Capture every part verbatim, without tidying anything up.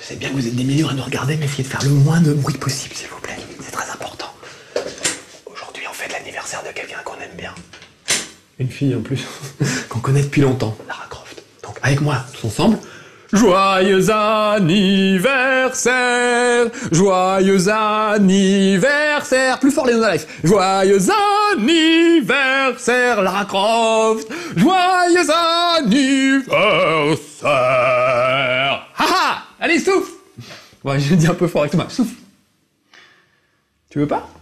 Je sais bien que vous êtes des millions à nous regarder, mais essayez de faire le moins de bruit possible, s'il vous plaît. C'est très important. Aujourd'hui, on fait l'anniversaire de quelqu'un qu'on aime bien. Une fille en plus, qu'on connaît depuis longtemps, Lara Croft. Donc, avec moi, tous ensemble. Joyeux anniversaire, joyeux anniversaire, plus fort les Nona Life. Joyeux anniversaire, Lara Croft, joyeux anniversaire. Haha, allez souffle. Ouais, je le dis un peu fort avec toi, souffle. Tu veux pas?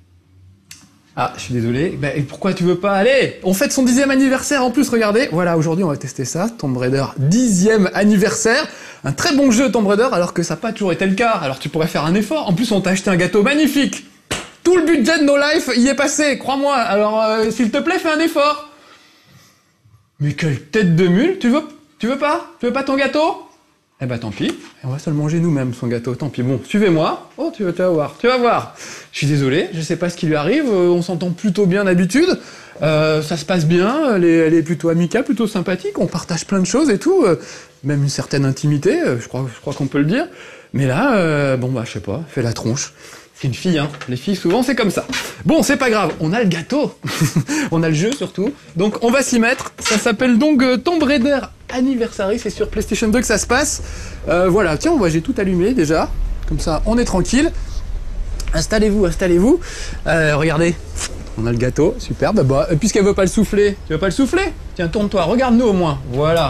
Ah, je suis désolé. Ben, et pourquoi tu veux pas? Allez, on fête son dixième anniversaire en plus, regardez. Voilà, aujourd'hui, on va tester ça. Tomb Raider dixième anniversaire. Un très bon jeu, Tomb Raider, alors que ça n'a pas toujours été le cas. Alors tu pourrais faire un effort. En plus, on t'a acheté un gâteau magnifique. Tout le budget de No Life y est passé, crois-moi. Alors, euh, s'il te plaît, fais un effort. Mais quelle tête de mule. Tu veux, tu veux pas? Tu veux pas ton gâteau? Eh ben tant pis, on va se le manger nous-mêmes, son gâteau, tant pis. Bon, suivez-moi. Oh, tu vas, tu vas voir, tu vas voir. Je suis désolé, je sais pas ce qui lui arrive, euh, on s'entend plutôt bien d'habitude, euh, ça se passe bien, elle est, elle est plutôt amicale, plutôt sympathique, on partage plein de choses et tout, euh, même une certaine intimité, euh, je crois, je crois qu'on peut le dire. Mais là, euh, bon bah je sais pas, fait la tronche. C'est une fille, hein. Les filles, souvent, c'est comme ça. Bon, c'est pas grave, on a le gâteau. On a le jeu, surtout. Donc, on va s'y mettre. Ça s'appelle donc euh, Tomb Raider Anniversary. C'est sur PlayStation deux que ça se passe. Euh, voilà, tiens, moi, j'ai tout allumé, déjà. Comme ça, on est tranquille. Installez-vous, installez-vous. Euh, regardez, on a le gâteau. Superbe. Bah, puisqu'elle veut pas le souffler, tu veux pas le souffler? Tiens, tourne-toi, regarde-nous au moins. Voilà.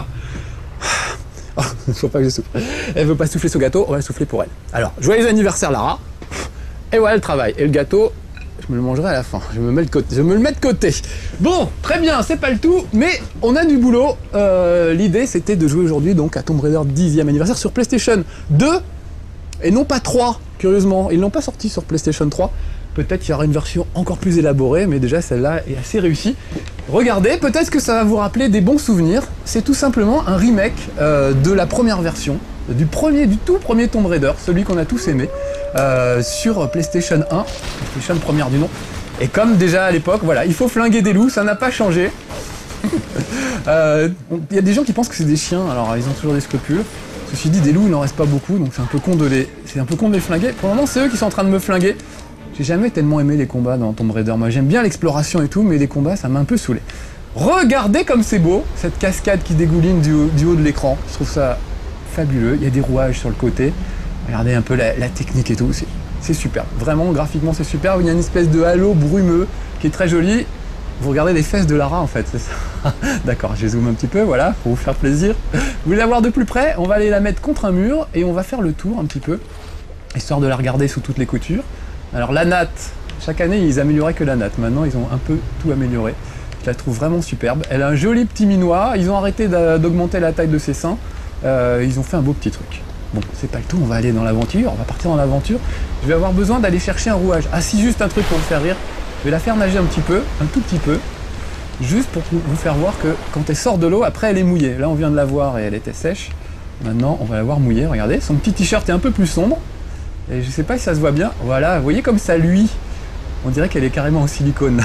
Oh, faut pas que je souffle. Elle veut pas souffler son gâteau, on va le souffler pour elle. Alors, joyeux anniversaire, Lara. Et voilà le travail. Et le gâteau, je me le mangerai à la fin. Je me mets de côté. Je me le mets de côté. Bon, très bien, c'est pas le tout, mais on a du boulot. Euh, L'idée, c'était de jouer aujourd'hui donc à Tomb Raider dixième anniversaire sur PlayStation deux et non pas trois. Curieusement, ils l'ont pas sorti sur PlayStation trois. Peut-être qu'il y aura une version encore plus élaborée, mais déjà celle-là est assez réussie. Regardez, peut-être que ça va vous rappeler des bons souvenirs. C'est tout simplement un remake euh, de la première version, du premier, du tout premier Tomb Raider, celui qu'on a tous aimé. Euh, sur PlayStation un, PlayStation première du nom. Et comme déjà à l'époque, voilà, il faut flinguer des loups, ça n'a pas changé. Il euh, y a des gens qui pensent que c'est des chiens, alors ils ont toujours des scrupules. Ceci dit, des loups, il n'en reste pas beaucoup, donc c'est un peu con de les, c'est un peu con de les flinguer. Pour le moment, c'est eux qui sont en train de me flinguer. J'ai jamais tellement aimé les combats dans Tomb Raider. Moi, j'aime bien l'exploration et tout, mais les combats, ça m'a un peu saoulé. Regardez comme c'est beau, cette cascade qui dégouline du haut, du haut de l'écran. Je trouve ça fabuleux. Il y a des rouages sur le côté. Regardez un peu la, la technique et tout, c'est super. Vraiment, graphiquement, c'est super. Il y a une espèce de halo brumeux qui est très joli. Vous regardez les fesses de Lara, en fait, c'est ça. D'accord, je zoome un petit peu, voilà, pour vous faire plaisir. Vous voulez la voir de plus près? On va aller la mettre contre un mur et on va faire le tour un petit peu, histoire de la regarder sous toutes les coutures. Alors, la natte, chaque année, ils amélioraient que la natte. Maintenant, ils ont un peu tout amélioré. Je la trouve vraiment superbe. Elle a un joli petit minois. Ils ont arrêté d'augmenter la taille de ses seins. Euh, ils ont fait un beau petit truc. Bon, c'est pas le tout, on va aller dans l'aventure, on va partir dans l'aventure. Je vais avoir besoin d'aller chercher un rouage. Ah si, juste un truc pour vous faire rire. Je vais la faire nager un petit peu, un tout petit peu, juste pour vous faire voir que quand elle sort de l'eau, après elle est mouillée. Là on vient de la voir et elle était sèche. Maintenant on va la voir mouillée, regardez. Son petit t-shirt est un peu plus sombre. Et je sais pas si ça se voit bien. Voilà, vous voyez comme ça luit. On dirait qu'elle est carrément en silicone.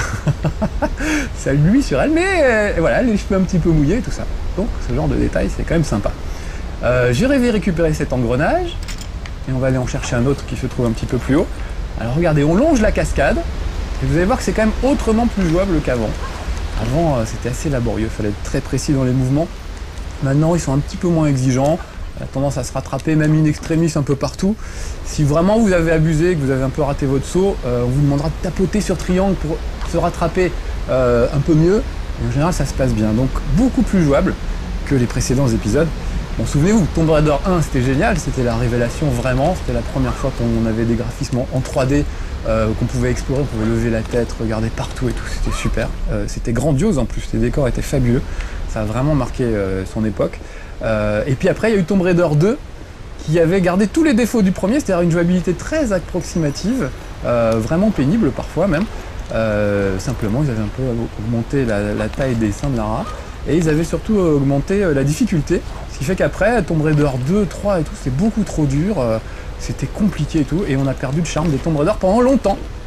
Ça luit sur elle, mais euh, voilà, les cheveux un petit peu mouillés et tout ça. Donc ce genre de détail, c'est quand même sympa. Euh, J'irai récupérer cet engrenage et on va aller en chercher un autre qui se trouve un petit peu plus haut. Alors regardez, on longe la cascade et vous allez voir que c'est quand même autrement plus jouable qu'avant. Avant, euh, c'était assez laborieux, il fallait être très précis dans les mouvements. Maintenant, ils sont un petit peu moins exigeants. La tendance à se rattraper, même in extremis un peu partout. Si vraiment vous avez abusé, que vous avez un peu raté votre saut, euh, on vous demandera de tapoter sur triangle pour se rattraper euh, un peu mieux. Et en général, ça se passe bien. Donc beaucoup plus jouable que les précédents épisodes. Bon, souvenez-vous, Tomb Raider un, c'était génial, c'était la révélation vraiment, c'était la première fois qu'on avait des graphismes en trois D, euh, qu'on pouvait explorer, on pouvait lever la tête, regarder partout et tout, c'était super. Euh, c'était grandiose en plus, les décors étaient fabuleux, ça a vraiment marqué euh, son époque. Euh, et puis après, il y a eu Tomb Raider deux, qui avait gardé tous les défauts du premier, c'est-à-dire une jouabilité très approximative, euh, vraiment pénible parfois même. Euh, simplement, ils avaient un peu augmenté la, la taille des seins de Lara. Et ils avaient surtout augmenté la difficulté, ce qui fait qu'après, Tomb Raider deux, trois et tout, c'était beaucoup trop dur, euh, c'était compliqué et tout, et on a perdu le charme des Tomb Raider pendant longtemps.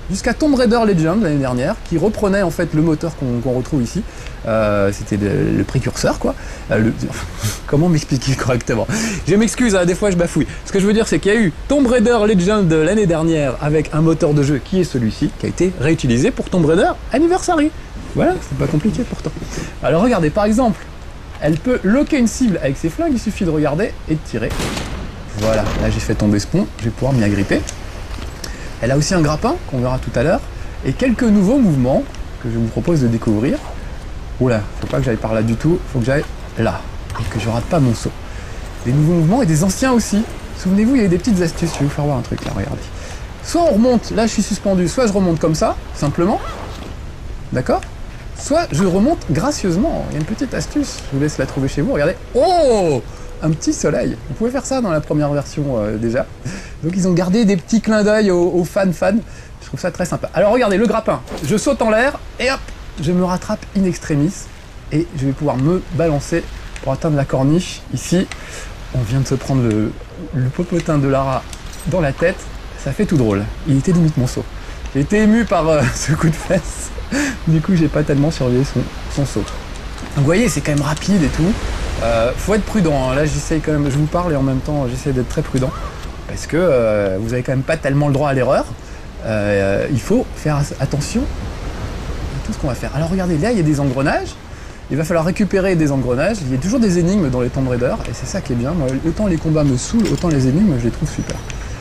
jusqu'à Tomb Raider Legend l'année dernière, qui reprenait en fait le moteur qu'on qu'on retrouve ici. Euh, C'était le, le précurseur, quoi. Euh, le... Comment m'expliquer correctement? Je m'excuse, hein, des fois je bafouille. Ce que je veux dire, c'est qu'il y a eu Tomb Raider Legend l'année dernière avec un moteur de jeu qui est celui-ci, qui a été réutilisé pour Tomb Raider Anniversary. Voilà, c'est pas compliqué pourtant. Alors regardez, par exemple, elle peut loquer une cible avec ses flingues, il suffit de regarder et de tirer. Voilà, là j'ai fait tomber ce pont, je vais pouvoir m'y agripper. Elle a aussi un grappin, qu'on verra tout à l'heure, et quelques nouveaux mouvements que je vous propose de découvrir. Oula, faut pas que j'aille par là du tout, faut que j'aille là, et que je rate pas mon saut. Des nouveaux mouvements et des anciens aussi. Souvenez-vous, il y a des petites astuces, je vais vous faire voir un truc là, regardez. Soit on remonte, là je suis suspendu, soit je remonte comme ça, simplement, d'accord? Soit je remonte gracieusement, il y a une petite astuce, je vous laisse la trouver chez vous, regardez. Oh! Un petit soleil. Vous pouvez faire ça dans la première version euh, déjà. Donc ils ont gardé des petits clins d'œil aux, aux fans fans. Je trouve ça très sympa. Alors regardez le grappin. Je saute en l'air et hop, je me rattrape in extremis et je vais pouvoir me balancer pour atteindre la corniche. Ici, on vient de se prendre le, le popotin de Lara dans la tête. Ça fait tout drôle. Il était limite mon saut. J'ai été ému par euh, ce coup de fesse. Du coup, j'ai pas tellement surveillé son, son saut. Donc vous voyez, c'est quand même rapide et tout. Euh, faut être prudent, hein. Là j'essaye quand même, je vous parle et en même temps j'essaie d'être très prudent parce que euh, vous avez quand même pas tellement le droit à l'erreur. Euh, il faut faire attention à tout ce qu'on va faire. Alors regardez, là il y a des engrenages, il va falloir récupérer des engrenages, il y a toujours des énigmes dans les Tomb Raider et c'est ça qui est bien. Moi, autant les combats me saoulent, autant les énigmes je les trouve super.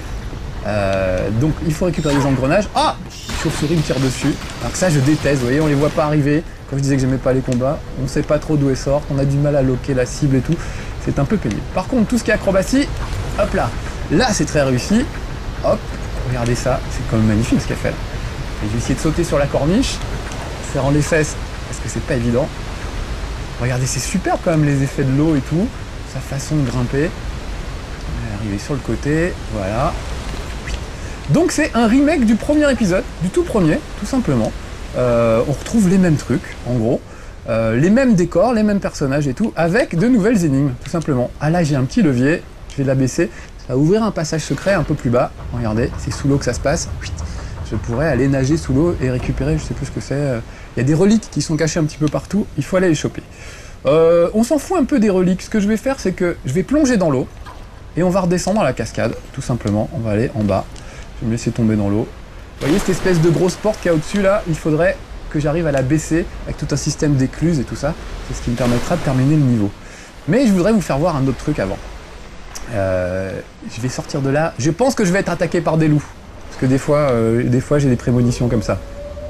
Euh, donc il faut récupérer des engrenages. Ah, chauve-souris me tire dessus. Alors que ça je déteste, vous voyez, on les voit pas arriver. Quand je disais que j'aimais pas les combats, on sait pas trop d'où elles sortent, on a du mal à loquer la cible et tout. C'est un peu pénible. Par contre, tout ce qui est acrobatie, hop là. Là c'est très réussi. Hop, regardez ça, c'est quand même magnifique ce qu'elle fait là. Et je vais essayer de sauter sur la corniche, serrant les fesses, parce que c'est pas évident. Regardez, c'est super quand même les effets de l'eau et tout, sa façon de grimper. On va arriver sur le côté, voilà. Donc c'est un remake du premier épisode, du tout premier, tout simplement. Euh, on retrouve les mêmes trucs, en gros, euh, les mêmes décors, les mêmes personnages et tout, avec de nouvelles énigmes, tout simplement. Ah là, j'ai un petit levier, je vais l'abaisser, ça va ouvrir un passage secret un peu plus bas. Regardez, c'est sous l'eau que ça se passe. Je pourrais aller nager sous l'eau et récupérer, je sais plus ce que c'est. Il y a des reliques qui sont cachées un petit peu partout, il faut aller les choper. Euh, on s'en fout un peu des reliques, ce que je vais faire, c'est que je vais plonger dans l'eau, et on va redescendre à la cascade, tout simplement. On va aller en bas, je vais me laisser tomber dans l'eau. Vous voyez cette espèce de grosse porte qu'il y a au-dessus là, il faudrait que j'arrive à la baisser avec tout un système d'écluses et tout ça. C'est ce qui me permettra de terminer le niveau. Mais je voudrais vous faire voir un autre truc avant. Euh, je vais sortir de là. Je pense que je vais être attaqué par des loups. Parce que des fois, euh, des fois j'ai des prémonitions comme ça.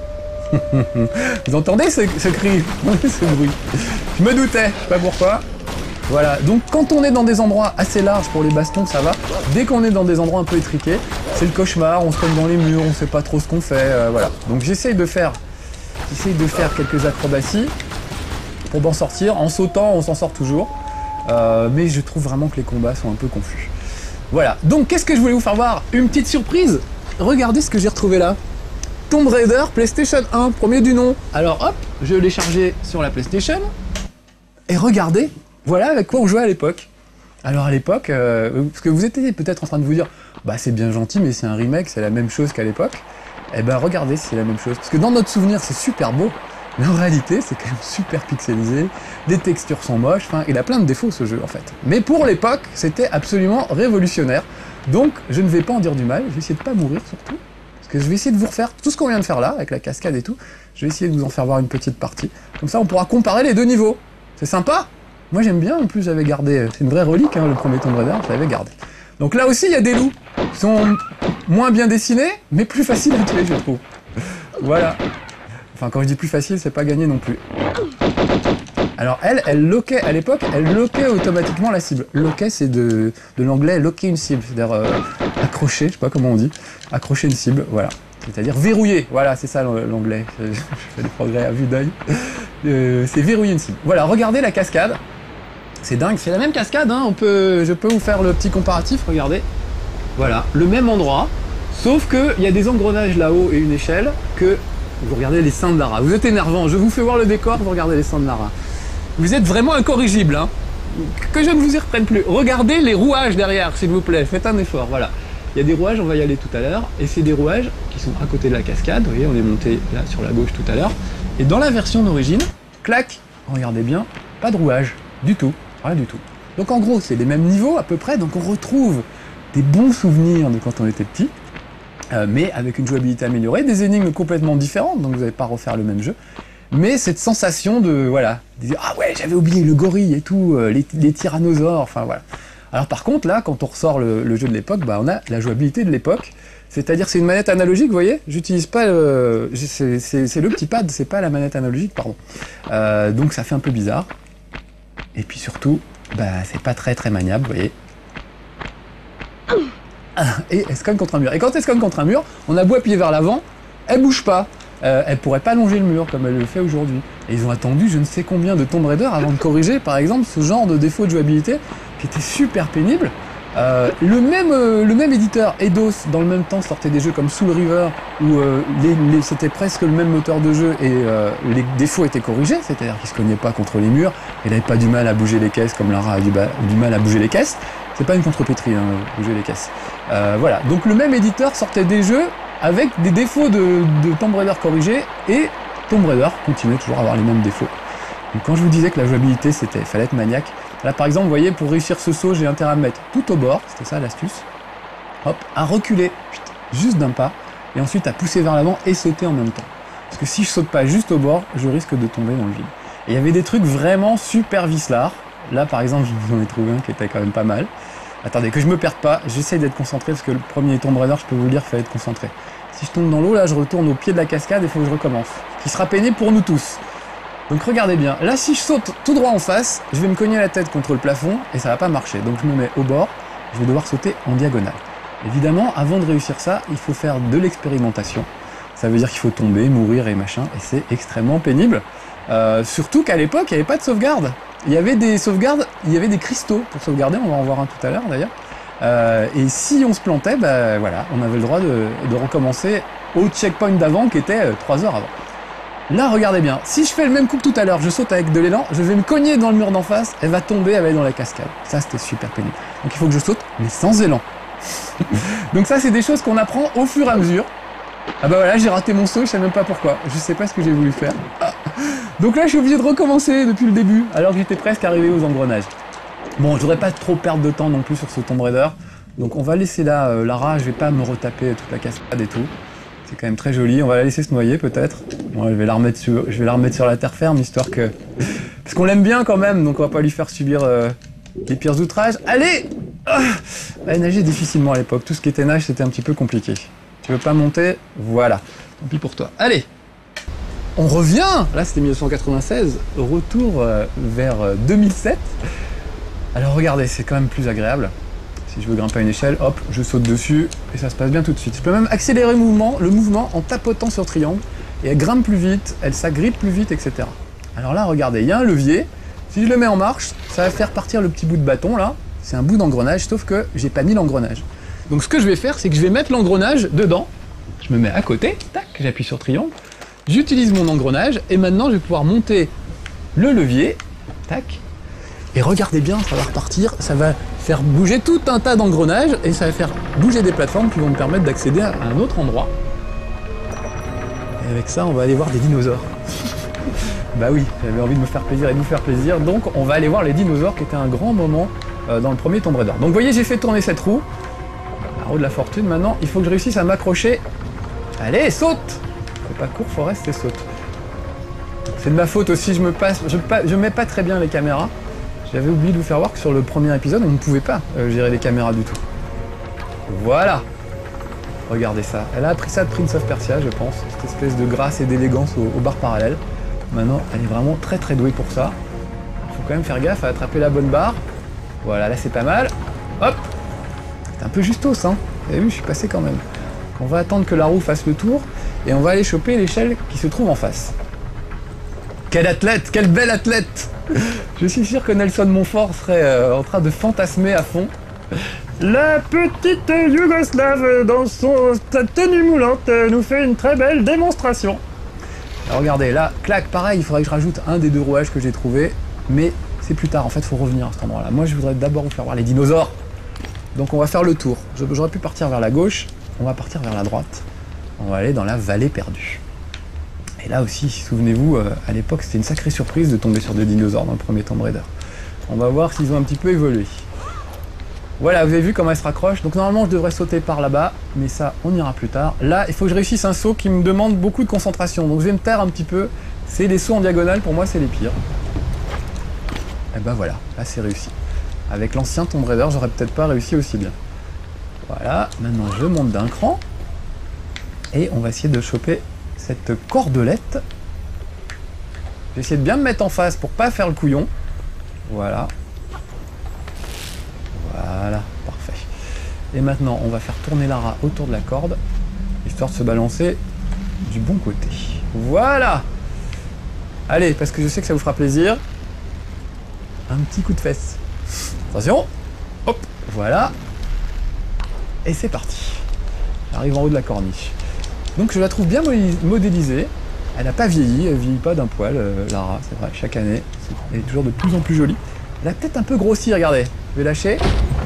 Vous entendez ce, ce cri, ce bruit? Je me doutais, je sais pas pourquoi. Voilà, donc quand on est dans des endroits assez larges pour les bastons, ça va. Dès qu'on est dans des endroits un peu étriqués, c'est le cauchemar, on se cogne dans les murs, on sait pas trop ce qu'on fait, euh, voilà. Donc j'essaye de faire, j'essaye de faire quelques acrobaties pour m'en sortir. En sautant, on s'en sort toujours. Euh, mais je trouve vraiment que les combats sont un peu confus. Voilà, donc qu'est-ce que je voulais vous faire voir? Une petite surprise. Regardez ce que j'ai retrouvé là. Tomb Raider PlayStation un, premier du nom. Alors hop, je l'ai chargé sur la PlayStation. Et regardez, voilà avec quoi on jouait à l'époque. Alors à l'époque, euh, parce que vous étiez peut-être en train de vous dire, bah c'est bien gentil, mais c'est un remake, c'est la même chose qu'à l'époque. Eh ben regardez si c'est la même chose. Parce que dans notre souvenir, c'est super beau. Mais en réalité, c'est quand même super pixelisé, les textures sont moches, enfin, il a plein de défauts ce jeu en fait. Mais pour l'époque, c'était absolument révolutionnaire. Donc, je ne vais pas en dire du mal, je vais essayer de pas mourir surtout. Parce que je vais essayer de vous refaire tout ce qu'on vient de faire là, avec la cascade et tout. Je vais essayer de vous en faire voir une petite partie. Comme ça, on pourra comparer les deux niveaux. C'est sympa? Moi j'aime bien, en plus j'avais gardé, c'est une vraie relique, hein, le premier Tomb Raider, je l'avais gardé. Donc là aussi, il y a des loups qui sont moins bien dessinés, mais plus faciles à tuer, je trouve. Voilà. Enfin, quand je dis plus facile, c'est pas gagné non plus. Alors elle, elle loquait, à l'époque, elle loquait automatiquement la cible. Loquait, c'est de, de l'anglais loquer une cible, c'est-à-dire euh, accrocher, je sais pas comment on dit, accrocher une cible, voilà. C'est-à-dire verrouiller, voilà, c'est ça l'anglais. Je, je fais des progrès à vue d'œil. Euh, c'est verrouiller une cible. Voilà, regardez la cascade. C'est dingue, c'est la même cascade, hein. On peut, je peux vous faire le petit comparatif, regardez. Voilà, le même endroit, sauf qu'il y a des engrenages là-haut et une échelle que... Vous regardez les seins de Lara. Vous êtes énervant, je vous fais voir le décor, vous regardez les seins de Lara. Vous êtes vraiment incorrigible, hein. Que je ne vous y reprenne plus. Regardez les rouages derrière, s'il vous plaît, faites un effort, voilà. Il y a des rouages, on va y aller tout à l'heure, et c'est des rouages qui sont à côté de la cascade, vous voyez, on est monté là sur la gauche tout à l'heure, et dans la version d'origine, clac, regardez bien, pas de rouage, du tout, rien du tout. Donc en gros, c'est les mêmes niveaux à peu près, donc on retrouve des bons souvenirs de quand on était petit, euh, mais avec une jouabilité améliorée, des énigmes complètement différentes, donc vous n'allez pas refaire le même jeu, mais cette sensation de, voilà, de dire, ah ouais, j'avais oublié le gorille et tout, euh, les, les tyrannosaures, enfin voilà. Alors par contre, là, quand on ressort le, le jeu de l'époque, bah, on a la jouabilité de l'époque, c'est-à-dire c'est une manette analogique, vous voyez, j'utilise pas le... c'est le petit pad, c'est pas la manette analogique, pardon. Euh, donc ça fait un peu bizarre. Et puis surtout, bah, c'est pas très très maniable, vous voyez. Et elle se cogne contre un mur. Et quand elle se cogne contre un mur, on a beau appuyer vers l'avant, elle bouge pas. Euh, elle pourrait pas longer le mur comme elle le fait aujourd'hui. Et ils ont attendu je ne sais combien de Tomb Raider avant de corriger, par exemple, ce genre de défaut de jouabilité qui était super pénible. Euh, le, même, euh, le même éditeur, Eidos, dans le même temps sortait des jeux comme Soul River, où euh, les, les, c'était presque le même moteur de jeu et euh, les défauts étaient corrigés, c'est-à-dire qu'il se cognait pas contre les murs, il n'avait pas du mal à bouger les caisses comme Lara a du, du mal à bouger les caisses. C'est pas une contrepétrie, hein, bouger les caisses. Euh, voilà, donc le même éditeur sortait des jeux avec des défauts de, de Tomb Raider corrigés, et Tomb Raider continuait toujours à avoir les mêmes défauts. Donc quand je vous disais que la jouabilité, c'était, fallait être maniaque, là par exemple, vous voyez, pour réussir ce saut, j'ai intérêt à me mettre tout au bord, c'était ça l'astuce, hop, à reculer juste d'un pas, et ensuite à pousser vers l'avant et sauter en même temps. Parce que si je saute pas juste au bord, je risque de tomber dans le vide. Et il y avait des trucs vraiment super vicelards. Là par exemple, je vous en ai trouvé un qui était quand même pas mal. Attendez, que je me perde pas, j'essaye d'être concentré, parce que le premier Tomb Raider, je peux vous le dire, il fallait être concentré. Si je tombe dans l'eau, là, je retourne au pied de la cascade et il faut que je recommence. Ce qui sera pénible pour nous tous. Donc regardez bien, là, si je saute tout droit en face, je vais me cogner la tête contre le plafond et ça va pas marcher. Donc je me mets au bord, je vais devoir sauter en diagonale. Évidemment, avant de réussir ça, il faut faire de l'expérimentation. Ça veut dire qu'il faut tomber, mourir et machin, et c'est extrêmement pénible. Euh, surtout qu'à l'époque, il n'y avait pas de sauvegarde. Il y avait des sauvegardes, il y avait des cristaux pour sauvegarder, on va en voir un tout à l'heure d'ailleurs. Euh, et si on se plantait, bah voilà, on avait le droit de, de recommencer au checkpoint d'avant qui était euh, trois heures avant. Là, regardez bien, si je fais le même coup que tout à l'heure, je saute avec de l'élan, je vais me cogner dans le mur d'en face, elle va tomber, elle va aller dans la cascade. Ça, c'était super pénible. Donc il faut que je saute, mais sans élan. Donc ça, c'est des choses qu'on apprend au fur et à mesure. Ah bah voilà, j'ai raté mon saut, je sais même pas pourquoi. Je sais pas ce que j'ai voulu faire. Ah. Donc là, je suis obligé de recommencer depuis le début, alors que j'étais presque arrivé aux engrenages. Bon, je voudrais pas trop perdre de temps non plus sur ce Tomb Raider. Donc on va laisser là euh, Lara, je vais pas me retaper toute la cascade et tout. C'est quand même très joli, on va la laisser se noyer peut-être. Bon, je vais la remettre sur, je vais la remettre sur la terre ferme, histoire que... Parce qu'on l'aime bien quand même, donc on va pas lui faire subir euh, les pires outrages. Allez, ah, elle nageait difficilement à l'époque, tout ce qui était nage c'était un petit peu compliqué. Tu veux pas monter? Voilà, tant pis pour toi. Allez, on revient, là c'était mille neuf cent quatre-vingt-seize, retour euh, vers euh, deux mille sept. Alors regardez, c'est quand même plus agréable. Si je veux grimper à une échelle, hop, je saute dessus et ça se passe bien tout de suite. Je peux même accélérer le mouvement, le mouvement en tapotant sur triangle et elle grimpe plus vite, elle s'agrippe plus vite, et cetera. Alors là, regardez, il y a un levier. Si je le mets en marche, ça va faire partir le petit bout de bâton là. C'est un bout d'engrenage, sauf que j'ai pas mis l'engrenage. Donc ce que je vais faire, c'est que je vais mettre l'engrenage dedans. Je me mets à côté, tac, j'appuie sur triangle. J'utilise mon engrenage et maintenant je vais pouvoir monter le levier, tac. Et regardez bien, ça va repartir, ça va faire bouger tout un tas d'engrenages et ça va faire bouger des plateformes qui vont me permettre d'accéder à un autre endroit. Et avec ça, on va aller voir des dinosaures. Bah oui, j'avais envie de me faire plaisir et de vous faire plaisir, donc on va aller voir les dinosaures qui était un grand moment euh, dans le premier Tomb Raider. Donc vous voyez, j'ai fait tourner cette roue, la roue de la fortune. Maintenant, il faut que je réussisse à m'accrocher. Allez, saute! C'est pas court, faut rester, saute. C'est de ma faute aussi, je me passe, je, je mets pas très bien les caméras. J'avais oublié de vous faire voir que sur le premier épisode, on ne pouvait pas euh, gérer les caméras du tout. Voilà. Regardez ça. Elle a appris ça de Prince of Persia, je pense. Cette espèce de grâce et d'élégance aux, aux barres parallèles. Maintenant, elle est vraiment très très douée pour ça. Il faut quand même faire gaffe à attraper la bonne barre. Voilà, là c'est pas mal. Hop. C'est un peu justos, hein. Vous avez vu, je suis passé quand même. On va attendre que la roue fasse le tour et on va aller choper l'échelle qui se trouve en face. Quel athlète, quel bel athlète! Je suis sûr que Nelson Montfort serait euh, en train de fantasmer à fond. La petite Yougoslave, dans son, sa tenue moulante, nous fait une très belle démonstration. Alors regardez, là, clac, pareil, il faudrait que je rajoute un des deux rouages que j'ai trouvé, mais c'est plus tard, en fait, il faut revenir à cet endroit-là. Moi, je voudrais d'abord vous faire voir les dinosaures. Donc on va faire le tour. J'aurais pu partir vers la gauche, on va partir vers la droite. On va aller dans la vallée perdue. Et là aussi, souvenez-vous, euh, à l'époque, c'était une sacrée surprise de tomber sur des dinosaures dans le premier Tomb Raider. On va voir s'ils ont un petit peu évolué. Voilà, vous avez vu comment elle se raccroche. Donc normalement, je devrais sauter par là-bas, mais ça, on ira plus tard. Là, il faut que je réussisse un saut qui me demande beaucoup de concentration. Donc je vais me taire un petit peu. C'est les sauts en diagonale, pour moi, c'est les pires. Et ben voilà, là c'est réussi. Avec l'ancien Tomb Raider, j'aurais peut-être pas réussi aussi bien. Voilà, maintenant je monte d'un cran. Et on va essayer de choper cette cordelette. Je vais essayer de bien me mettre en face pour pas faire le couillon. Voilà. Voilà, parfait. Et maintenant, on va faire tourner Lara autour de la corde, histoire de se balancer du bon côté. Voilà! Allez, parce que je sais que ça vous fera plaisir. Un petit coup de fesse. Attention! Hop! Voilà. Et c'est parti. J'arrive en haut de la corniche. Donc je la trouve bien modélisée. Elle n'a pas vieilli, elle vieillit pas d'un poil, euh, Lara, c'est vrai, chaque année. Elle est toujours de plus en plus jolie. Elle a peut-être un peu grossi, regardez. Je vais lâcher.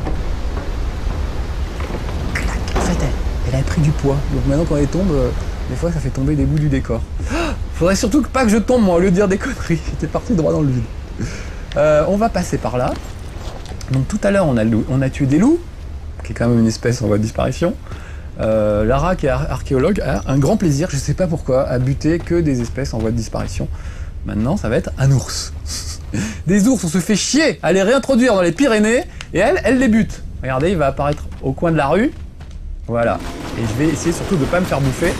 Clac. En fait, elle, elle a pris du poids. Donc maintenant, quand elle tombe, euh, des fois, ça fait tomber des bouts du décor. Oh, faudrait surtout pas que je tombe, moi, au lieu de dire des conneries. J'étais parti droit dans le vide. Euh, on va passer par là. Donc tout à l'heure, on, on a tué des loups, qui est quand même une espèce en voie de disparition. Euh, Lara, qui est ar archéologue, a un grand plaisir, je sais pas pourquoi, à buter que des espèces en voie de disparition. Maintenant, ça va être un ours. Des ours, on se fait chier à les réintroduire dans les Pyrénées, et elle, elle les bute. Regardez, il va apparaître au coin de la rue. Voilà. Et je vais essayer surtout de ne pas me faire bouffer.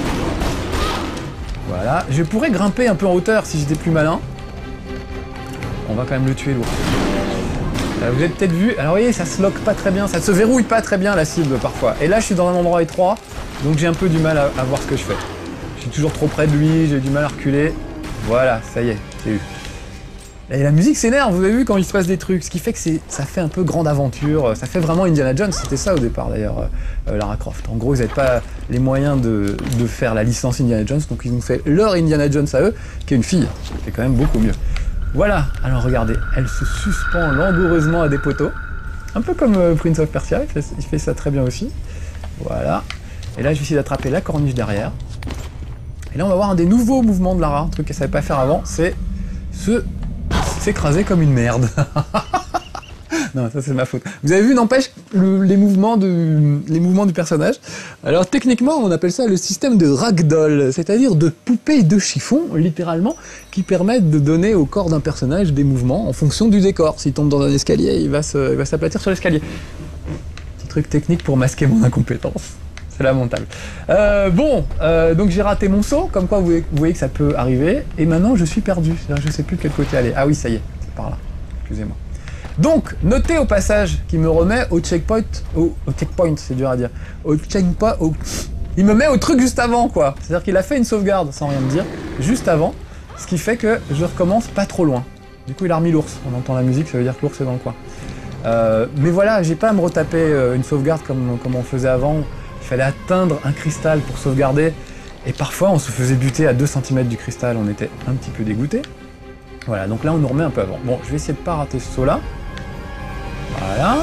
Voilà. Je pourrais grimper un peu en hauteur si j'étais plus malin. On va quand même le tuer, l'ours. Euh, vous avez peut-être vu, alors vous voyez, ça se lock pas très bien, ça ne se verrouille pas très bien la cible parfois. Et là, je suis dans un endroit étroit, donc j'ai un peu du mal à, à voir ce que je fais. Je suis toujours trop près de lui, j'ai du mal à reculer. Voilà, ça y est, c'est eu. Et la musique s'énerve, vous avez vu quand il se passe des trucs, ce qui fait que ça fait un peu grande aventure, ça fait vraiment Indiana Jones, c'était ça au départ d'ailleurs, euh, Lara Croft. En gros, ils n'avaient pas les moyens de, de faire la licence Indiana Jones, donc ils ont fait leur Indiana Jones à eux, qui est une fille, qui est quand même beaucoup mieux. Voilà, alors regardez, elle se suspend langoureusement à des poteaux, un peu comme euh, Prince of Persia, il fait, il fait ça très bien aussi. Voilà, et là je vais essayer d'attraper la corniche derrière. Et là on va voir un des nouveaux mouvements de Lara, un truc qu'elle savait pas faire avant, c'est se s'écraser comme une merde. Non, ça c'est ma faute. Vous avez vu, n'empêche, le, les, mouvements de, les mouvements du personnage. Alors techniquement, on appelle ça le système de ragdoll, c'est-à-dire de poupées de chiffon, littéralement, qui permettent de donner au corps d'un personnage des mouvements en fonction du décor. S'il tombe dans un escalier, il va s'aplatir sur l'escalier. Petit truc technique pour masquer mon incompétence. C'est lamentable. Euh, bon, euh, donc j'ai raté mon saut, comme quoi vous voyez, vous voyez que ça peut arriver, et maintenant je suis perdu. Je ne sais plus de quel côté aller. Ah oui, ça y est, c'est par là. Excusez-moi. Donc, notez au passage qu'il me remet au checkpoint, au, au checkpoint, c'est dur à dire, au checkpoint, au... il me met au truc juste avant, quoi. C'est-à-dire qu'il a fait une sauvegarde, sans rien me dire, juste avant, ce qui fait que je recommence pas trop loin. Du coup, il a remis l'ours. On entend la musique, ça veut dire que l'ours est dans le coin. Euh, mais voilà, j'ai pas à me retaper euh, une sauvegarde comme, comme on faisait avant. Il fallait atteindre un cristal pour sauvegarder, et parfois on se faisait buter à deux centimètres du cristal, on était un petit peu dégoûté. Voilà, donc là on nous remet un peu avant. Bon, je vais essayer de pas rater ce saut-là. Voilà.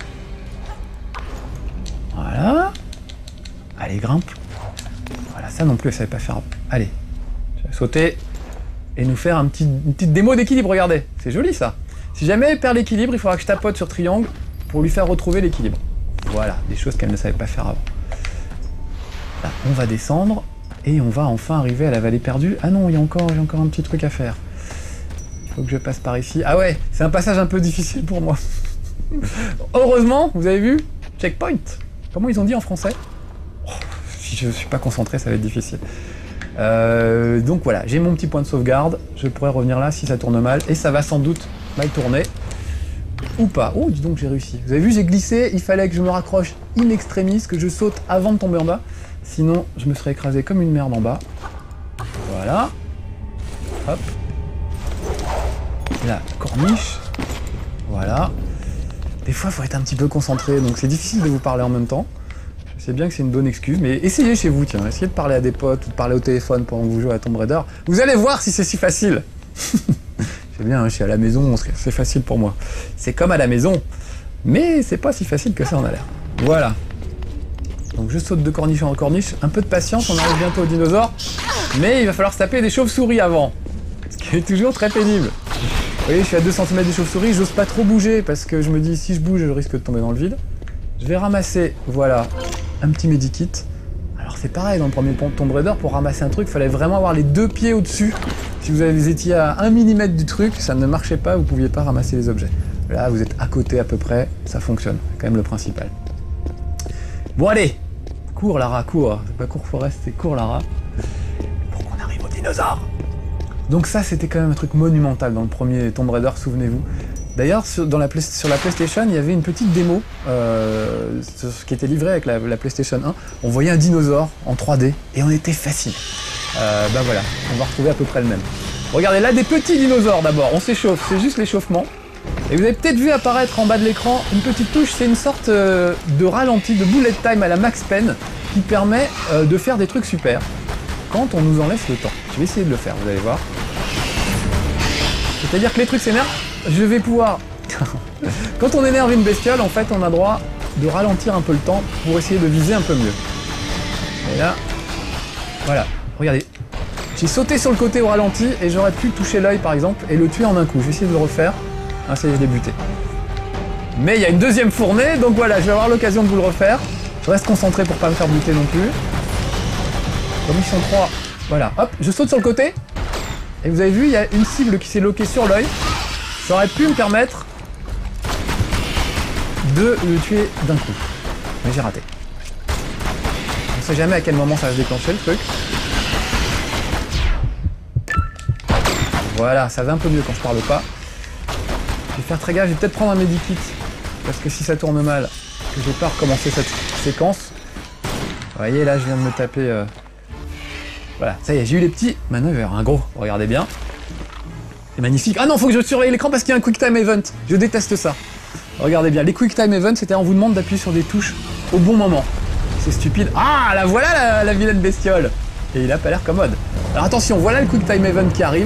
Voilà. Allez, grimpe. Voilà, ça non plus, elle savait pas faire. Allez, je vais sauter et nous faire un petit, une petite démo d'équilibre, regardez. C'est joli ça. Si jamais elle perd l'équilibre, il faudra que je tapote sur triangle pour lui faire retrouver l'équilibre. Voilà, des choses qu'elle ne savait pas faire avant. Là, on va descendre et on va enfin arriver à la vallée perdue. Ah non, il y a encore, j'ai encore un petit truc à faire. Il faut que je passe par ici. Ah ouais, c'est un passage un peu difficile pour moi. Heureusement, vous avez vu, checkpoint. Comment ils ont dit en français? Oh, si je ne suis pas concentré, ça va être difficile. Euh, donc voilà, j'ai mon petit point de sauvegarde. Je pourrais revenir là si ça tourne mal. Et ça va sans doute mal tourner. Ou pas. Oh, dis donc, j'ai réussi. Vous avez vu, j'ai glissé. Il fallait que je me raccroche in extremis, que je saute avant de tomber en bas. Sinon, je me serais écrasé comme une merde en bas. Voilà. Hop. La corniche. Voilà. Des fois, il faut être un petit peu concentré, donc c'est difficile de vous parler en même temps. Je sais bien que c'est une bonne excuse, mais essayez chez vous, tiens. Essayez de parler à des potes ou de parler au téléphone pendant que vous jouez à Tomb Raider. Vous allez voir si c'est si facile. C'est bien, hein, je suis à la maison, c'est facile pour moi. C'est comme à la maison. Mais c'est pas si facile que ça en a l'air. Voilà. Donc je saute de corniche en corniche. Un peu de patience, on arrive bientôt au dinosaure. Mais il va falloir se taper des chauves-souris avant. Ce qui est toujours très pénible. Vous voyez, je suis à deux centimètres des chauves-souris, j'ose pas trop bouger parce que je me dis si je bouge, je risque de tomber dans le vide. Je vais ramasser, voilà, un petit medikit. Alors c'est pareil, dans le premier Tomb Raider, pour ramasser un truc, il fallait vraiment avoir les deux pieds au-dessus. Si vous étiez à un millimètre du truc, ça ne marchait pas, vous ne pouviez pas ramasser les objets. Là, vous êtes à côté à peu près, ça fonctionne, c'est quand même le principal. Bon allez, cours Lara, cours. C'est pas cours Forest, c'est cours Lara. Pour qu'on arrive au dinosaure. Donc ça, c'était quand même un truc monumental dans le premier Tomb Raider, souvenez-vous. D'ailleurs, sur, dans la play, sur la PlayStation, il y avait une petite démo euh, qui était livrée avec la, la PlayStation un. On voyait un dinosaure en trois D et on était fascinés. Euh, bah voilà, on va retrouver à peu près le même. Regardez, là, des petits dinosaures d'abord. On s'échauffe, c'est juste l'échauffement. Et vous avez peut-être vu apparaître en bas de l'écran une petite touche, c'est une sorte euh, de ralenti, de bullet time à la Max Payne qui permet euh, de faire des trucs super quand on nous en laisse le temps. Je vais essayer de le faire, vous allez voir. C'est-à-dire que les trucs s'énervent, je vais pouvoir... Quand on énerve une bestiole, en fait, on a droit de ralentir un peu le temps pour essayer de viser un peu mieux. Et là, voilà, regardez. J'ai sauté sur le côté au ralenti et j'aurais pu toucher l'œil, par exemple, et le tuer en un coup. Je vais essayer de le refaire. Ah, ça y est, je l'ai buté. Mais il y a une deuxième fournée, donc voilà, je vais avoir l'occasion de vous le refaire. Je reste concentré pour pas me faire buter non plus. Comme ils sont trois, voilà, hop, je saute sur le côté. Et vous avez vu, il y a une cible qui s'est loquée sur l'œil. Ça aurait pu me permettre de le tuer d'un coup. Mais j'ai raté. On sait jamais à quel moment ça va se déclencher le truc. Voilà, ça va un peu mieux quand je parle pas. Je vais faire très gaffe, je vais peut-être prendre un medikit. Parce que si ça tourne mal, je vais pas recommencer cette séquence. Vous voyez, là, je viens de me taper... Euh... Voilà, ça y est, j'ai eu les petits. Maintenant, il va y avoir un gros. Regardez bien. C'est magnifique. Ah non, faut que je surveille l'écran parce qu'il y a un Quick Time Event. Je déteste ça. Regardez bien, les Quick Time Events, c'était on vous demande d'appuyer sur des touches au bon moment. C'est stupide. Ah, là voilà la, la vilaine bestiole. Et il a pas l'air commode. Alors attention, voilà le Quick Time Event qui arrive.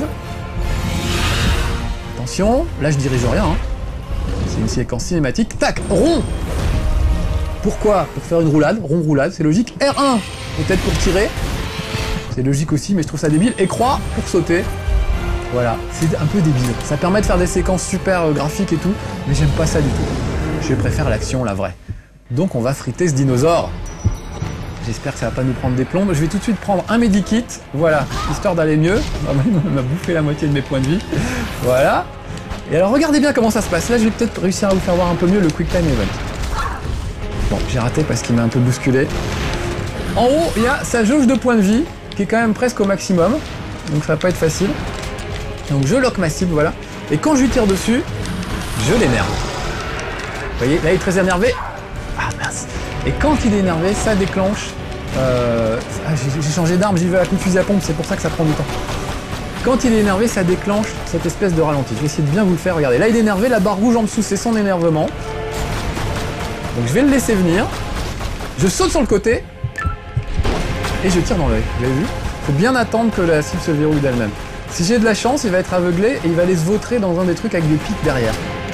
Attention, là je dirige rien. Hein. C'est une séquence cinématique. Tac, rond. Pourquoi? Pour faire une roulade. Rond roulade, c'est logique. R un, peut-être pour tirer. C'est logique aussi, mais je trouve ça débile. Et croix pour sauter. Voilà, c'est un peu débile. Ça permet de faire des séquences super euh, graphiques et tout, mais j'aime pas ça du tout. Je préfère l'action, la vraie. Donc on va friter ce dinosaure. J'espère que ça va pas nous prendre des plombes. Je vais tout de suite prendre un medikit, voilà, histoire d'aller mieux. Il m'a bouffé la moitié de mes points de vie. Voilà. Et alors regardez bien comment ça se passe. Là, je vais peut-être réussir à vous faire voir un peu mieux le Quick Time Event. Bon, j'ai raté parce qu'il m'a un peu bousculé. En haut, il y a sa jauge de points de vie, qui est quand même presque au maximum. Donc ça va pas être facile. Donc je lock ma cible, voilà. Et quand je lui tire dessus, je l'énerve. Vous voyez, là il est très énervé. Ah mince. Et quand il est énervé, ça déclenche... Euh... Ah, j'ai changé d'arme, j'y vais à coup de fusil à pompe, c'est pour ça que ça prend du temps. Quand il est énervé, ça déclenche cette espèce de ralenti. Je vais essayer de bien vous le faire, regardez. Là il est énervé, la barre rouge en dessous, c'est son énervement. Donc je vais le laisser venir. Je saute sur le côté. Et je tire dans l'œil, vous avez vu? Il faut bien attendre que la cible se verrouille d'elle-même. Si j'ai de la chance, il va être aveuglé et il va aller se vautrer dans un des trucs avec des pics derrière.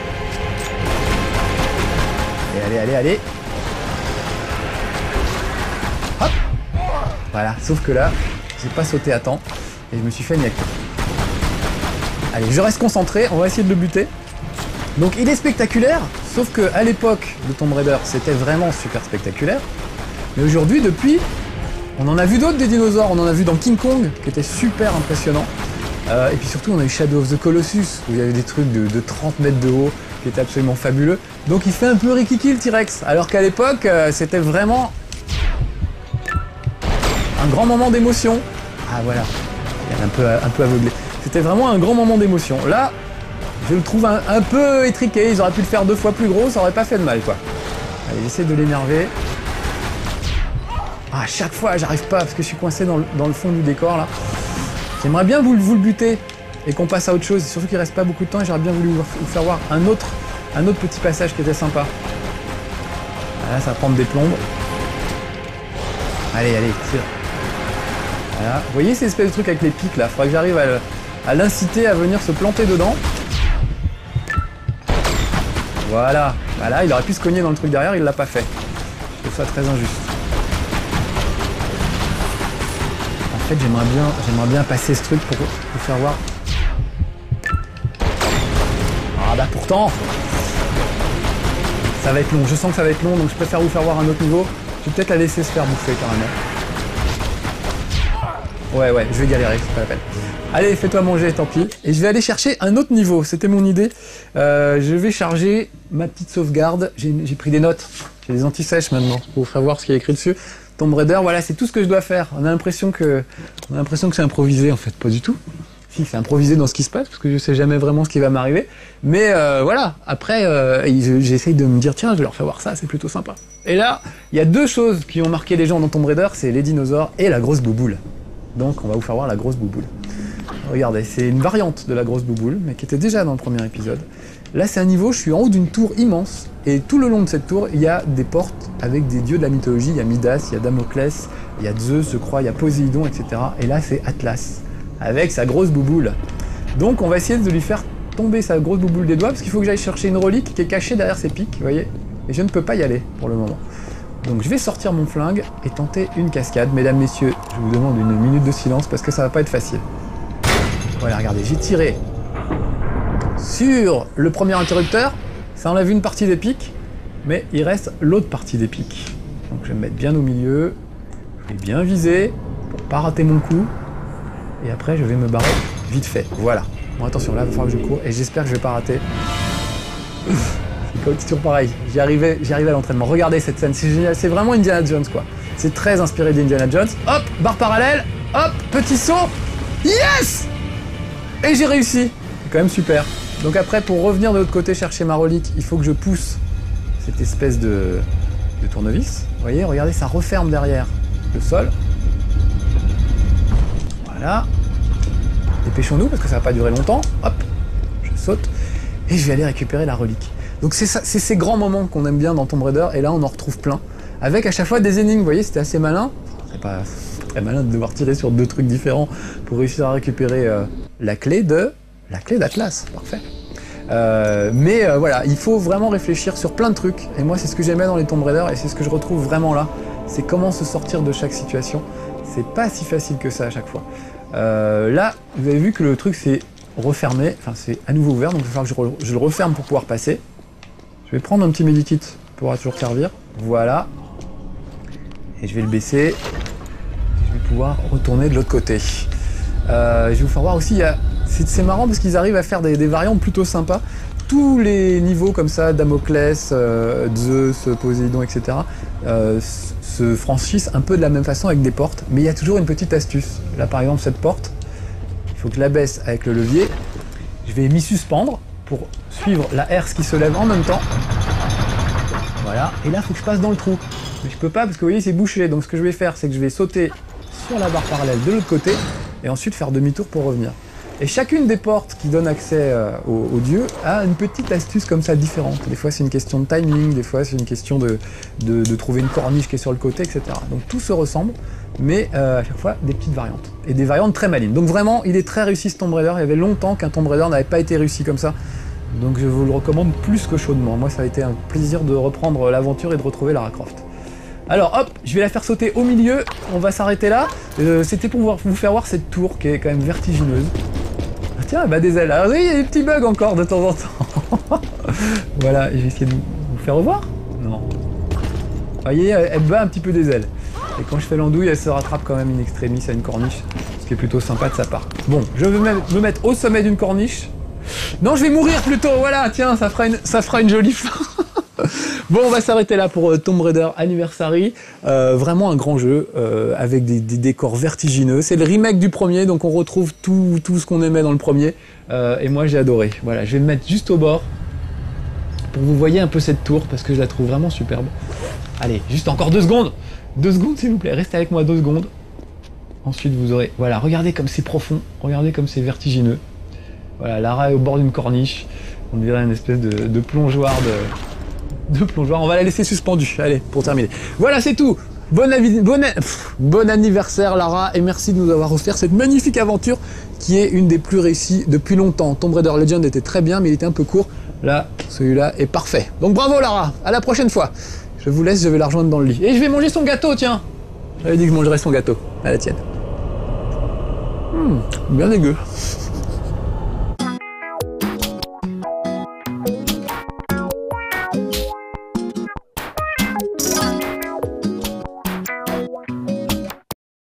Allez, allez, allez, allez. Hop. Voilà, sauf que là, j'ai pas sauté à temps et je me suis fait niaquer. Allez, je reste concentré, on va essayer de le buter. Donc il est spectaculaire, sauf que à l'époque de Tomb Raider, c'était vraiment super spectaculaire. Mais aujourd'hui, depuis, on en a vu d'autres des dinosaures, on en a vu dans King Kong, qui était super impressionnant. Euh, et puis surtout, on a eu Shadow of the Colossus, où il y avait des trucs de, de trente mètres de haut, qui étaient absolument fabuleux. Donc il fait un peu rikiki le T-Rex, alors qu'à l'époque, euh, c'était vraiment un grand moment d'émotion. Ah voilà, il est un peu, un peu aveuglé. C'était vraiment un grand moment d'émotion. Là, je le trouve un, un peu étriqué, ils auraient pu le faire deux fois plus gros, ça aurait pas fait de mal, quoi. Allez, j'essaie de l'énerver. Ah, à chaque fois, j'arrive pas, parce que je suis coincé dans le, dans le fond du décor, là. J'aimerais bien vous, vous le buter et qu'on passe à autre chose, surtout qu'il reste pas beaucoup de temps et j'aurais bien voulu vous, vous faire voir un autre, un autre petit passage qui était sympa. Là, ça va prendre des plombes. Allez, allez, tire. Voilà. Vous voyez ces espèces de trucs avec les pics là? Faudrait que j'arrive à, à l'inciter à venir se planter dedans. Voilà. Voilà, il aurait pu se cogner dans le truc derrière, il l'a pas fait. Je trouve ça très injuste. En fait, j'aimerais bien, j'aimerais bien passer ce truc pour vous faire voir. Ah bah pourtant, ça va être long. Je sens que ça va être long, donc je préfère vous faire voir un autre niveau. Je vais peut-être la laisser se faire bouffer carrément. Ouais, ouais, je vais galérer, c'est pas la peine. Allez, fais-toi manger, tant pis. Et je vais aller chercher un autre niveau, c'était mon idée. Euh, je vais charger ma petite sauvegarde. J'ai pris des notes, j'ai des anti-sèches maintenant, pour vous faire voir ce qu'il y a écrit dessus. Tomb Raider, voilà, c'est tout ce que je dois faire. On a l'impression que, on a l'impression que c'est improvisé, en fait, pas du tout. Si, c'est improvisé dans ce qui se passe, parce que je sais jamais vraiment ce qui va m'arriver. Mais euh, voilà, après, euh, j'essaye de me dire, tiens, je vais leur faire voir ça, c'est plutôt sympa. Et là, il y a deux choses qui ont marqué les gens dans Tomb Raider, c'est les dinosaures et la grosse bouboule. Donc on va vous faire voir la grosse bouboule. Regardez, c'est une variante de la grosse bouboule, mais qui était déjà dans le premier épisode. Là c'est un niveau, je suis en haut d'une tour immense, et tout le long de cette tour, il y a des portes avec des dieux de la mythologie, il y a Midas, il y a Damoclès, il y a Zeus, je crois, il y a Poséidon, et cetera. Et là c'est Atlas, avec sa grosse bouboule. Donc on va essayer de lui faire tomber sa grosse bouboule des doigts, parce qu'il faut que j'aille chercher une relique qui est cachée derrière ses pics, vous voyez. Et je ne peux pas y aller, pour le moment. Donc je vais sortir mon flingue et tenter une cascade. Mesdames, messieurs, je vous demande une minute de silence parce que ça va pas être facile. Voilà, regardez, j'ai tiré sur le premier interrupteur. Ça enlève une partie des pics, mais il reste l'autre partie des pics. Donc je vais me mettre bien au milieu. Je vais bien viser pour pas rater mon coup. Et après, je vais me barrer vite fait. Voilà. Bon, attention, là, il va falloir que je cours et j'espère que je vais pas rater. C'est toujours pareil, j'y arrivais, j'y arrivais à l'entraînement. Regardez cette scène, c'est génial, c'est vraiment Indiana Jones quoi. C'est très inspiré d'Indiana Jones. Hop, barre parallèle, hop, petit saut, yes! Et j'ai réussi, c'est quand même super. Donc après, pour revenir de l'autre côté chercher ma relique, il faut que je pousse cette espèce de, de tournevis. Vous voyez, regardez, ça referme derrière le sol. Voilà. Dépêchons-nous parce que ça va pas durer longtemps. Hop, je saute et je vais aller récupérer la relique. Donc c'est ces grands moments qu'on aime bien dans Tomb Raider, et là on en retrouve plein. Avec à chaque fois des énigmes, vous voyez, c'était assez malin. C'est pas très malin de devoir tirer sur deux trucs différents pour réussir à récupérer euh, la clé de... la clé d'Atlas, parfait. Euh, mais euh, voilà, il faut vraiment réfléchir sur plein de trucs, et moi c'est ce que j'aimais dans les Tomb Raider, et c'est ce que je retrouve vraiment là. C'est comment se sortir de chaque situation. C'est pas si facile que ça à chaque fois. Euh, là, vous avez vu que le truc c'est refermé, enfin c'est à nouveau ouvert, donc il va falloir que je, re je le referme pour pouvoir passer. Je vais prendre un petit medikit, ça pourra toujours servir. Voilà. Et je vais le baisser. Et je vais pouvoir retourner de l'autre côté. Euh, je vais vous faire voir aussi, c'est marrant parce qu'ils arrivent à faire des, des variantes plutôt sympas. Tous les niveaux comme ça, Damoclès, euh, Zeus, Poséidon, et cetera, euh, se franchissent un peu de la même façon avec des portes. Mais il y a toujours une petite astuce. Là par exemple, cette porte, il faut que je la baisse avec le levier. Je vais m'y suspendre pour suivre la herse qui se lève en même temps. Voilà, et là il faut que je passe dans le trou. Mais je peux pas parce que vous voyez c'est bouché, donc ce que je vais faire c'est que je vais sauter sur la barre parallèle de l'autre côté et ensuite faire demi-tour pour revenir. Et chacune des portes qui donnent accès euh, aux, aux dieux a une petite astuce comme ça différente. Des fois c'est une question de timing, des fois c'est une question de, de, de trouver une corniche qui est sur le côté, et cetera. Donc tout se ressemble, mais euh, à chaque fois des petites variantes. Et des variantes très malines. Donc vraiment, il est très réussi ce Tomb Raider. Il y avait longtemps qu'un Tomb Raider n'avait pas été réussi comme ça. Donc je vous le recommande plus que chaudement. Moi ça a été un plaisir de reprendre l'aventure et de retrouver Lara Croft. Alors hop, je vais la faire sauter au milieu, on va s'arrêter là. Euh, C'était pour vous faire voir cette tour qui est quand même vertigineuse. Ah tiens, elle bat des ailes. Alors oui, il y a des petits bugs encore de temps en temps. Voilà, je vais essayer de vous faire revoir. Non. Vous voyez, elle bat un petit peu des ailes. Et quand je fais l'andouille, elle se rattrape quand même in extremis à une corniche. Ce qui est plutôt sympa de sa part. Bon, je vais me mettre au sommet d'une corniche. Non, je vais mourir plutôt, voilà, tiens, ça fera une, ça fera une jolie fin. Bon, on va s'arrêter là pour euh, Tomb Raider Anniversary. Euh, vraiment un grand jeu, euh, avec des, des décors vertigineux. C'est le remake du premier, donc on retrouve tout, tout ce qu'on aimait dans le premier. Euh, et moi, j'ai adoré. Voilà, je vais me mettre juste au bord pour que vous voyez un peu cette tour, parce que je la trouve vraiment superbe. Allez, juste encore deux secondes. Deux secondes, s'il vous plaît. Restez avec moi deux secondes. Ensuite, vous aurez... Voilà, regardez comme c'est profond. Regardez comme c'est vertigineux. Voilà, Lara est au bord d'une corniche. On dirait une espèce de, de plongeoir de, de plongeoir. On va la laisser suspendue. Allez, pour terminer. Voilà, c'est tout. Bon, avis, bon, pff, bon anniversaire Lara et merci de nous avoir offert cette magnifique aventure qui est une des plus réussies depuis longtemps. Tomb Raider Legend était très bien mais il était un peu court. Là, celui-là est parfait. Donc bravo Lara, à la prochaine fois. Je vous laisse, je vais la rejoindre dans le lit. Et je vais manger son gâteau, tiens. J'avais dit que je mangerais son gâteau. À la tienne. Mmh, bien dégueu.